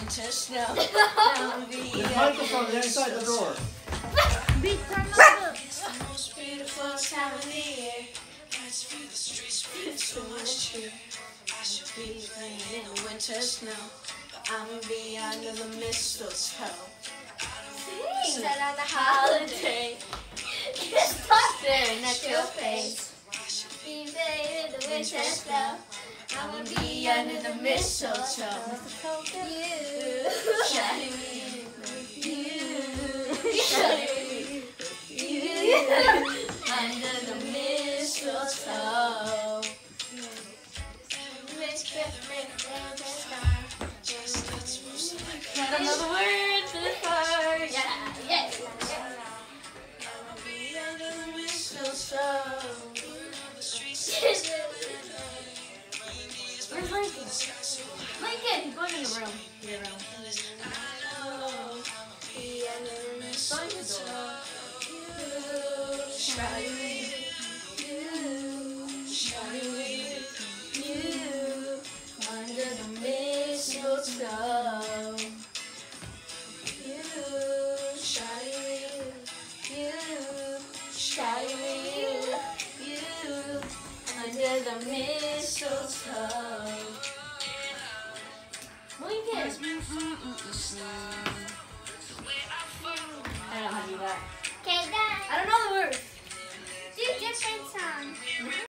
winter snow. There's microphones inside the door. Big turn up. Most beautiful time of the year. Lights through the streets with so much cheer. I should be playing in the winter snow, but I'ma be under the mistletoe. Sing that on the holiday. Just stop staring at your face. Be there in the winter snow. I'ma be under the mistletoe. You. Shiny under the mistletoe. I don't know the words to the part. Yeah. I'ma be under the mistletoe. Where's Lincoln? Lincoln, go in the room. Your room. Be under the mistletoe. Shiny under the mistletoe. Under the mistletoe. Lincoln. I don't know how to do that. Okay, done. I don't know the words. Do different songs.